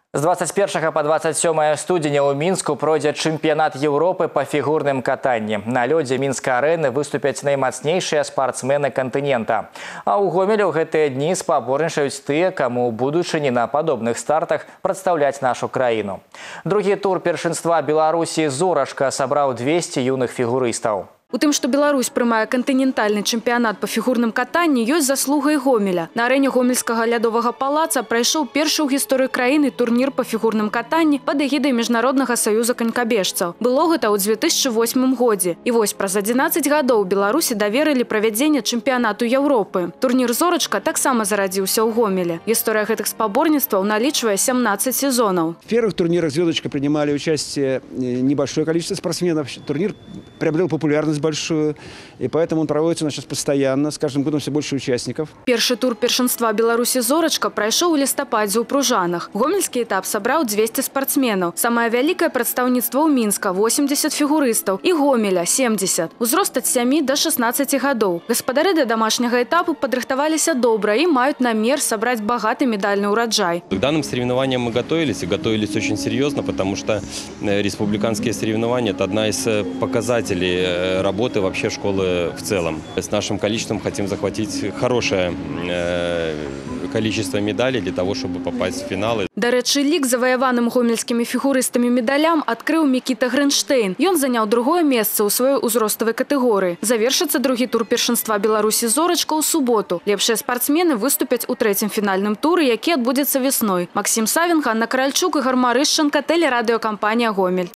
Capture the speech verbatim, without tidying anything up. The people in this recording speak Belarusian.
З двадцать першага по двадцать сёмае студзеня ў Мінску пройдзе чэмпіянат Еўропы па фігурным катанні. На лёдзе мінскай арэны выступяць наймацнейшыя спартсмены кантынента. А ў Гомелі ў гэтыя дні спаборнічаюць тыя, каму ў будучыні на падобных стартах прадстаўляць нашу краіну. Другі тур першынства Беларусі «Зорачка» сабраў двесце юных фігурыстаў. У тым, што Беларусь прымае кантынентальны чэмпіянат па фігурным катанні, ёсць заслуга і Гомеля. На арэне гомельскага лядовага палаца прайшоў першы ў гісторыі краіны турнір па фігурным катанні пад эгідай Міжнароднага саюза канькабежцаў. Было гэта ў дзве тысячы восьмым годзе. І вось праз адзінаццаць гадоў Беларусі даверылі правядзенне чэмпіянату Еўропы. Турнір «Зорачка» таксама зарадзіўся ў Гомеле. Гісторыя гэтых спаборніцтваў налічвае семнадцать сезонов. В первых турнирах «Звездочка» принимали участие небольшое количество спортсменов. Турнир приобрел популярность большую, и поэтому он проводится у нас сейчас постоянно. С каждым годом все больше участников. Першы тур першынства Беларусі «Зорачка» прайшоў у лістападзе ў Пружанах. Гомельскі этап сабраў двесце спартсменаў. Самае вялікае прадстаўніцтва ў Мінска – восемьдесят фігурыстаў і Гомеля – семьдесят. Узрост ад сямі да шаснаццаці гадоў. Гаспадары да домашняга этапу падрыхтаваліся добра и маюць намер сабраць багаты медальны ўраджай. К данным соревнованиям мы готовились и готовились очень серьезно, потому что республиканские соревнования – это одна из показателей работы вообще школы в целом. С нашим количеством хотим захватить хорошее количество медалей для того, чтобы попасть в финалы. Дарэчы, лік заваяваным гомельскімі фігурыстамі медалям адкрыў Мікіта Грэнштейн. Ён заняў другое месца ў сваёй узроставай катэгорыі. Завершыцца другі тур першынства Беларусі «Зорачка» ў суботу. Лепшыя спартсмены выступяць у трэцім фінальным туры, які адбудзецца весной. Максим Савін, Ганна Каральчук, Ігор Марышченко, тэлерадыёкампанія «Гомель».